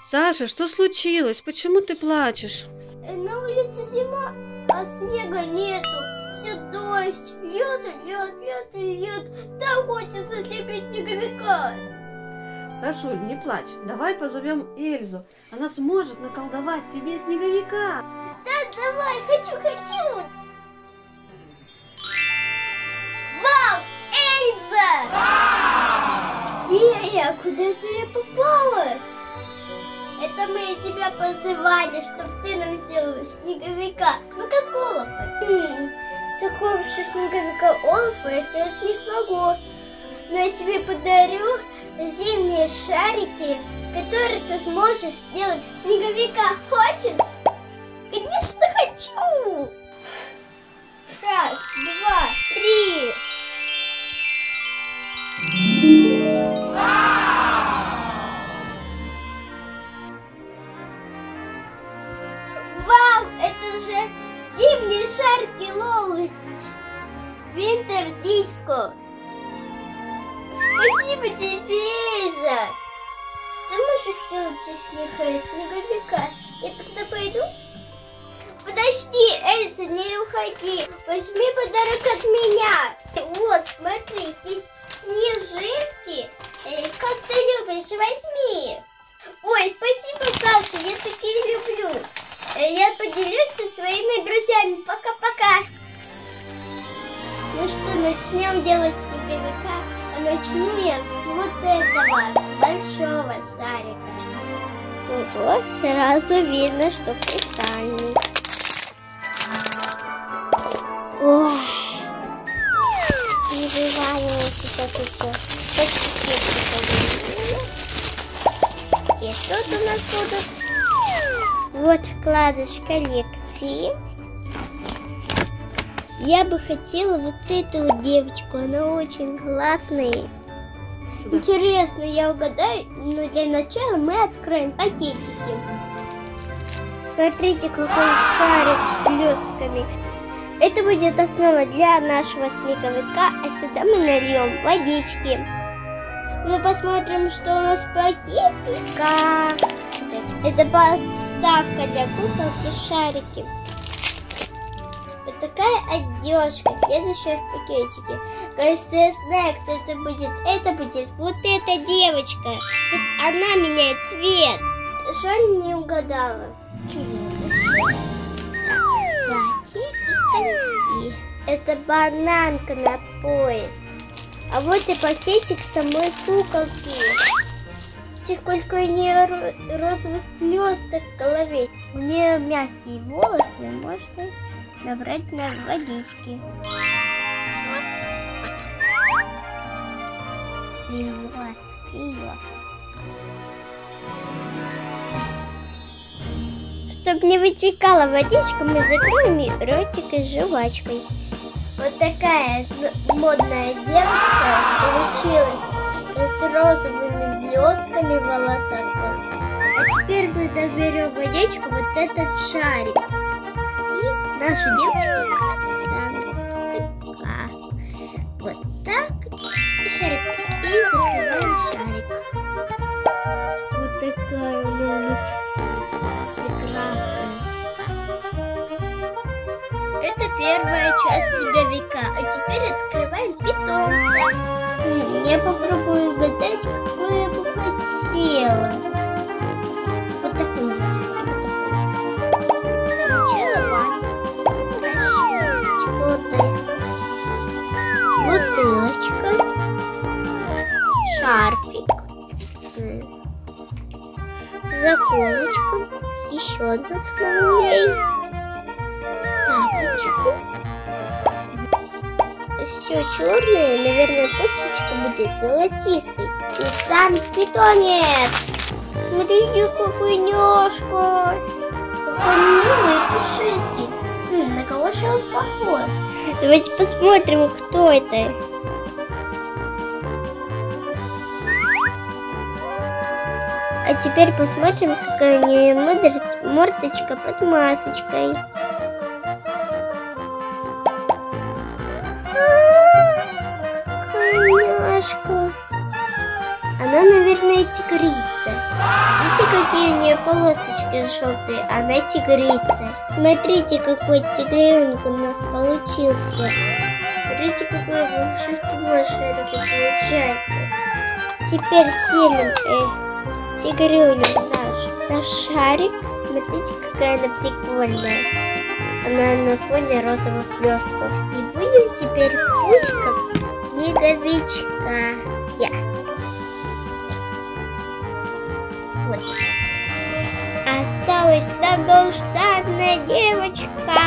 Саша, что случилось? Почему ты плачешь? На улице зима, а снега нету. Все дождь, льет, льет, льет и льет. Так хочется слепить снеговика. Сашуль, не плачь. Давай позовем Эльзу. Она сможет наколдовать тебе снеговика. Да, давай, хочу. Вау, Эльза! Где я? Куда ты попала? Это мы тебя позывали, чтобы ты нам сделала снеговика. Ну как Олафа. Такого же снеговика Олафа я сделать не смогу. Но я тебе подарю зимние шарики, которые ты сможешь сделать снеговика. Хочешь? Конечно хочу. Раз, два, три. Вау, это же зимние шарики Лолы Винтер Диско. Спасибо тебе, Эльза. Ты можешь сделать из них снеговика? Я тогда пойду? Подожди, Эльза, не уходи. Возьми подарок от меня. Вот, смотри, здесь снежинки. Как ты любишь, возьми. Ой, спасибо, Саша, я такие люблю. Я поделюсь со своими друзьями. Пока-пока. Ну что, начнем делать снеговика. А начну я с вот этого большого шарика. Вот, сразу видно, что кристальный. Ой, переживание сейчас еще. И тут у нас будут вот вкладыш коллекции. Я бы хотела вот эту вот девочку, она очень классная. Интересно, я угадаю, но для начала мы откроем пакетики. Смотрите, какой шарик с блестками. Это будет основа для нашего снеговика, а сюда мы нальем водички. Мы посмотрим, что у нас в пакетиках. Это подставка для куколки шарики. Вот такая одежка, следующая в пакетике. Кажется, я знаю, кто это будет. Это будет вот эта девочка. Тут она меняет цвет. Жаль, не угадала. Следующая. Платье и коньки. Это бананка на пояс. А вот и пакетик самой куколки. Сколько у нее розовых блесток в голове. У нее мягкие волосы, можно набрать на водички. Льет. Чтобы не вытекала водичка, мы закроем ей ротик и жвачкой. Вот такая модная девочка получилась с розовыми блестками в волосах. А теперь мы наберем водичку вот этот шарик. И нашу девочку красавицу. Вот так. Шарик. И закрываем шарик. Вот такая у нас прекрасная. Это первая часть снеговика. А теперь открываем питомца. Я попробую угадать, какую я бы хотела. Вот такую. Сначала ватик. Расчесочка. Бутылочка. Шарфик. Заколочка. Еще одна с молнией. Тапочку. Все черное, наверное, кошечка будет золотистой. И сам питомец. Смотрите, какой няшка. Какой милый и пушистый. На кого же он похож? Давайте посмотрим, кто это. А теперь посмотрим, какая у нее мордочка под масочкой. Коняшка. Она, наверное, тигрица. Видите, какие у нее полосочки желтые? Она тигрица. Смотрите, какой тигренок у нас получился. Смотрите, какое волшебство шарик получается. Теперь силим тигрюню наш шарик. Смотрите, какая она прикольная. Она на фоне розовых блестков. И будем теперь пучком снеговичка. Вот. Осталась долгожданная девочка.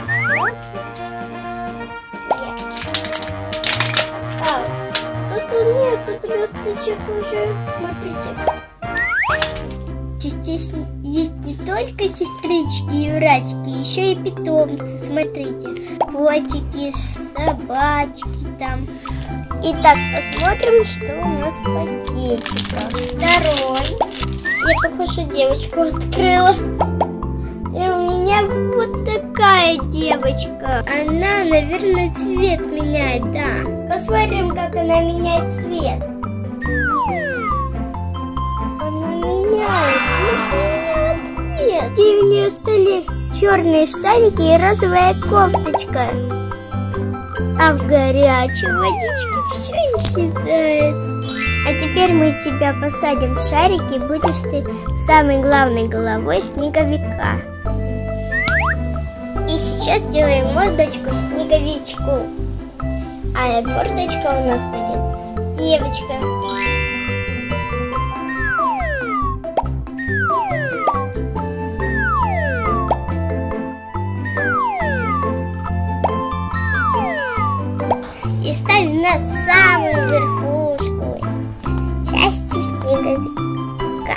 Тут нет блесточек уже. Смотрите. Здесь есть не только сестрички и братики, еще и питомцы. Смотрите, котики, собачки там. Итак, посмотрим, что у нас в пакетиках. Второй. Я, похоже, девочку открыла. И у меня вот такая девочка. Она, наверное, цвет меняет, да. Посмотрим, как она меняет цвет. И у нее стали черные штаники и розовая кофточка. А в горячей водичке все исчезает. А теперь мы тебя посадим в шарики, будешь ты самой главной головой снеговика. И сейчас сделаем мордочку снеговичку. А мордочка у нас будет девочка. И ставим на самую верхушку части снеговика.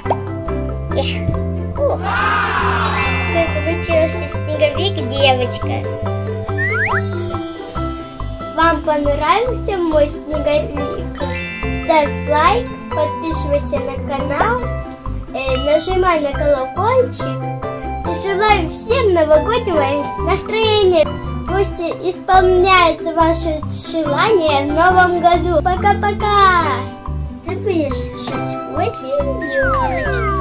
Какой получился снеговик, девочка. Вам понравился мой снеговик? Ставь лайк, подписывайся на канал, нажимай на колокольчик. И желаю всем новогоднего настроения. Пусть исполняются ваши желания в новом году. Пока-пока! Ты будешь жить возле елочки.